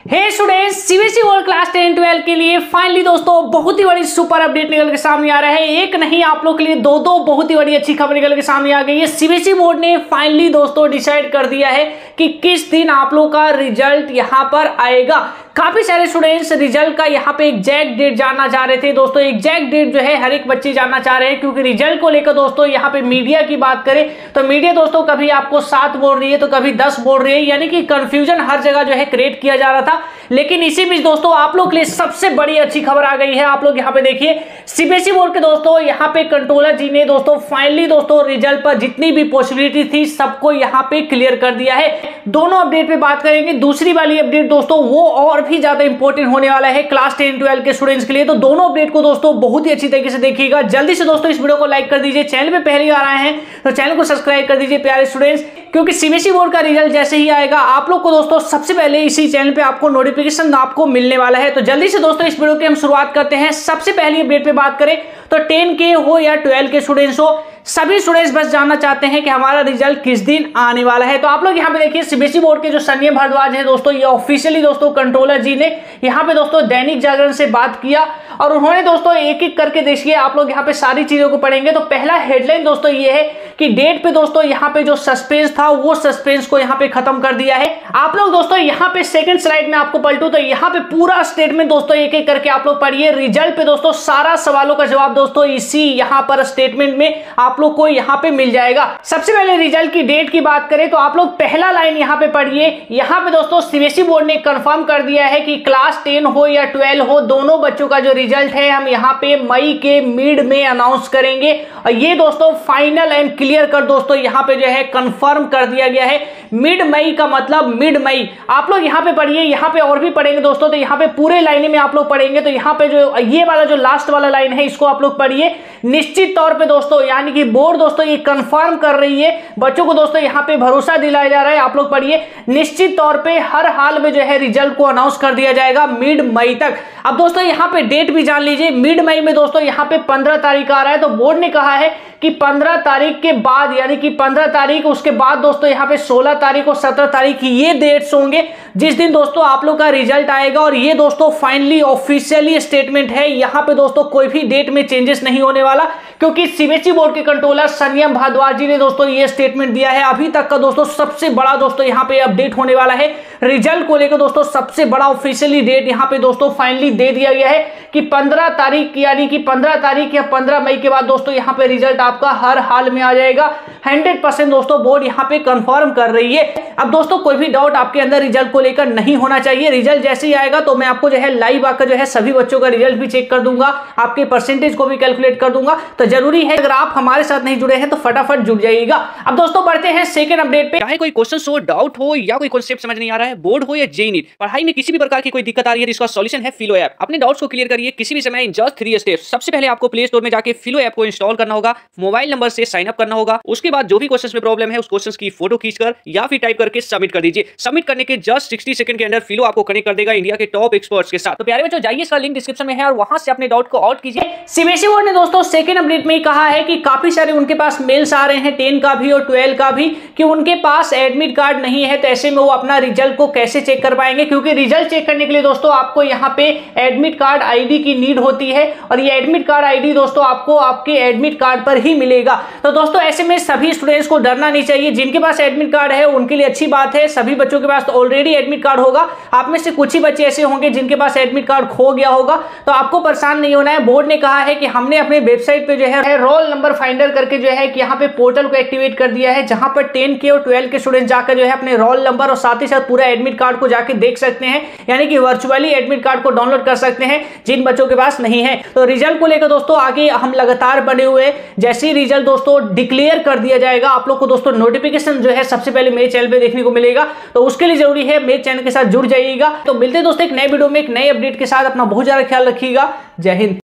हे students, CBSE board class 10-12 के लिए finally दोस्तों बहुत ही बड़ी सुपर अपडेट निकल के सामने आ रहा है। एक नहीं, आप लोग के लिए दो बहुत ही बड़ी अच्छी खबर निकल के सामने आ गई है। सीबीएसई बोर्ड ने फाइनली दोस्तों डिसाइड कर दिया है कि किस दिन आप लोग का रिजल्ट यहां पर आएगा। काफी सारे स्टूडेंट्स रिजल्ट का यहाँ पे एग्जैक्ट डेट जानना चाह रहे थे। दोस्तों एग्जैक्ट डेट जो है हर एक बच्चे जानना चाह रहे हैं, क्योंकि रिजल्ट को लेकर दोस्तों यहाँ पे मीडिया की बात करें तो मीडिया दोस्तों कभी आपको 7 बोल रही है तो कभी 10 बोल रही है, यानी कि कंफ्यूजन हर जगह जो है क्रिएट किया जा रहा था। लेकिन इसी बीच दोस्तों आप लोग के लिए सबसे बड़ी अच्छी खबर आ गई है। आप लोग यहाँ पे देखिए, सीबीएसई बोर्ड के दोस्तों यहाँ पे कंट्रोलर जी ने दोस्तों फाइनली दोस्तों रिजल्ट पर जितनी भी पॉसिबिलिटी थी सबको यहाँ पे क्लियर कर दिया है। दोनों अपडेट पे बात करेंगे। दूसरी वाली अपडेट दोस्तों वो और भी ज्यादा इंपॉर्टेंट होने वाला है क्लास 10-12 के स्टूडेंट्स के लिए। तो दोनों अपडेट को दोस्तों बहुत ही अच्छी तरीके से देखिएगा। जल्दी से दोस्तों इस वीडियो को लाइक कर दीजिए। चैनल पे पहली बार आए हैं तो चैनल को सब्सक्राइब कर दीजिए प्यारे स्टूडेंट्स, क्योंकि सीबीएसई बोर्ड का रिजल्ट जैसे ही आएगा आप लोग को दोस्तों सबसे पहले इसी चैनल पे आपको नोटिफिकेशन आपको मिलने वाला है। तो जल्दी से दोस्तों इस वीडियो की हम शुरुआत करते हैं। सबसे पहली अपडेट पे बात करें तो 10 के हो या 12 के स्टूडेंट्स हो, सभी स्टूडेंट्स बस जानना चाहते हैं कि हमारा रिजल्ट किस दिन आने वाला है। तो आप लोग यहाँ पे देखिए, सीबीएसई बोर्ड के जो संजय भारद्वाज है दोस्तों, ये ऑफिशियली दोस्तों कंट्रोलर जी ने यहाँ पे दोस्तों दैनिक जागरण से बात किया और उन्होंने दोस्तों एक एक करके देखिए, आप लोग यहाँ पे सारी चीजों को पढ़ेंगे। तो पहला हेडलाइन दोस्तों ये है कि डेट पे दोस्तों यहाँ पे जो सस्पेंस था वो सस्पेंस को यहाँ पे खत्म कर दिया है। आप लोग दोस्तों यहाँ पे सेकंड स्लाइड में आपको पलटू तो यहाँ पे पूरा स्टेटमेंट दोस्तों एक एक करके आप लोग पढ़िए। रिजल्ट पे दोस्तों सारा सवालों का जवाब दोस्तों इसी यहाँ पर स्टेटमेंट में आप लोग को यहाँ पे मिल जाएगा। सबसे पहले रिजल्ट की डेट की बात करें तो आप लोग पहला लाइन यहाँ पे पढ़िए। यहाँ पे दोस्तों सीबीएसई बोर्ड ने कंफर्म कर दिया है कि क्लास 10 हो या 12 हो, दोनों बच्चों का जो रिजल्ट है हम यहाँ पे मई के मिड में अनाउंस करेंगे। और ये दोस्तों फाइनल एंड क्लियर कर दोस्तों यहाँ पे जो है कंफर्म कर दिया गया है। मिड मई का मतलब मिड मई। आप लोग यहाँ पे पढ़िए, यहाँ पे और भी पढ़ेंगे दोस्तों, तो यहाँ पे पूरे लाइन में आप लोग पढ़ेंगे। तो यहाँ पे जो ये वाला जो लास्ट वाला लाइन है इसको आप लोग पढ़िए। निश्चित तौर पे दोस्तों यानी कि बोर्ड दोस्तों ये कंफर्म कर रही है, बच्चों को दोस्तों यहाँ पे भरोसा दिलाया जा रहा है। आप लोग पढ़िए, निश्चित तौर पे हर हाल में जो है रिजल्ट को अनाउंस कर दिया जाएगा मिड मई तक। अब दोस्तों यहाँ पे डेट भी जान लीजिए, मिड मई में दोस्तों यहाँ पे 15 तारीख आ रहा है। तो बोर्ड ने कहा है कि 15 तारीख के बाद यानी कि 15 तारीख, उसके बाद दोस्तों यहाँ पे 16 तारीख और 17 तारीख ये डेट्स होंगे जिस दिन दोस्तों आप लोग का रिजल्ट आएगा। और ये दोस्तों फाइनली ऑफिशियली स्टेटमेंट है, यहाँ पे दोस्तों कोई भी डेट में चेंजेस नहीं होने वाला, क्योंकि सीबीएसई बोर्ड के कंट्रोलर संजय भारद्वाज जी ने दोस्तों ये स्टेटमेंट दिया है। अभी तक का दोस्तों सबसे बड़ा दोस्तों यहाँ पे अपडेट होने वाला है रिजल्ट को लेकर। दोस्तों सबसे बड़ा ऑफिशियली डेट यहाँ पे दोस्तों फाइनली दे दिया गया है कि 15 तारीख यानी कि 15 तारीख या 15 मई के बाद दोस्तों यहाँ पे रिजल्ट आपका हर हाल में आ जाएगा। 100% दोस्तों बोर्ड यहाँ पे कंफर्म कर रही है। अब दोस्तों कोई भी डाउट आपके अंदर रिजल्ट को लेकर नहीं होना चाहिए। रिजल्ट जैसे ही आएगा तो मैं आपको जो है लाइव आकर जो है सभी बच्चों का रिजल्ट भी चेक कर दूंगा, आपके परसेंटेज को भी कैलकुलेट कर दूंगा। तो जरूरी है अगर आप हमारे साथ नहीं जुड़े हैं तो फटाफट जुड़ जाइएगा। अब दोस्तों बढ़ते हैं सेकंड अपडेट पे। चाहे कोई क्वेश्चन हो, डाउट हो या कोई कॉन्सेप्ट समझ नहीं आ रहा है, बोर्ड हो या जेईई नीट, पढ़ाई में किसी भी प्रकार की कोई दिक्कत आ रही है, इसका सॉल्यूशन है फिलो ऐप। अपने डाउट्स को क्लियर करिए किसी भी समय इन जस्ट 3 स्टेप्स। सबसे पहले आपको प्ले स्टोर में जाके फिलो ऐप को इंस्टॉल करना होगा, मोबाइल नंबर से साइन अप करना होगा। उसके बाद जो भी क्वेश्चन में प्रॉब्लम है उस क्वेश्चन की फोटो खींचकर या फिर टाइप करके सबमिट कर दीजिए। सबमिट करने के जस्ट 60 सेकंड के अंदर फिलो आपको कनेक्ट कर देगा इंडिया के टॉप एक्सपर्ट्स के साथ। तो प्यारे बच्चों जाइए, इसका लिंक डिस्क्रिप्शन में है और वहां से अपने डाउट को आउट कीजिए। सीबीएसई बोर्ड ने दोस्तों सेकंड अपडेट में कहा है कि काफी सारे उनके पास मेल्स आ रहे हैं 10 का भी और 12 का भी कि उनके पास एडमिट कार्ड नहीं है, तो ऐसे में वो अपना रिजल्ट को कैसे चेक कर पाएंगे, क्योंकि रिजल्ट चेक करने के लिए दोस्तों आपको यहाँ पे एडमिट कार्ड आईडी की नीड होती है और ये एडमिट कार्ड आईडी दोस्तों आपको आपके एडमिट कार्ड पर ही मिलेगा। तो दोस्तों ऐसे में सभी स्टूडेंट्स को डरना नहीं चाहिए। जिनके पास एडमिट कार्ड है उनके लिए अच्छी बात है, सभी बच्चों के पास तो ऑलरेडी एडमिट कार्ड होगा। आप में से कुछ ही बच्चे ऐसे होंगे जिनके पास एडमिट कार्ड खो गया होगा, तो आपको परेशान नहीं होना है। बोर्ड ने कहा है कि हमने अपने वेबसाइट पे जो है रोल नंबर फाइंडर करके जो है कि यहाँ पे पोर्टल को एक्टिवेट कर दिया है, जहां पर 10 के और 12 के स्टूडेंट जाकर जो है अपने रोल नंबर और साथ ही साथ पूरा एडमिट कार्ड को जाके देख सकते हैं, यानी कि वर्चुअली एडमिट कार्ड को डाउनलोड कर सकते हैं जिन बच्चों के पास नहीं है। तो रिजल्ट को लेकर दोस्तों आगे हम लगातार बने हुए, जैसे ही रिजल्ट दोस्तों डिक्लेयर कर दिया जाएगा आप लोग को दोस्तों नोटिफिकेशन जो है सबसे पहले मेरे चैनल पे देखने को मिलेगा। तो उसके लिए जरूरी है मेरे चैनल के साथ जुड़ जाइएगा। तो मिलते हैं दोस्तों एक नए वीडियो में एक नए अपडेट के साथ। अपना बहुत ज्यादा ख्याल रखिएगा। जय हिंद।